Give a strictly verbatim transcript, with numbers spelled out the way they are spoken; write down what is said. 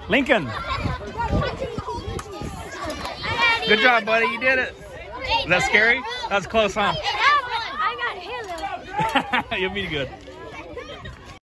Lincoln. Good job, buddy. You did it. Is that scary? That was close, huh? I got hit. You'll be good.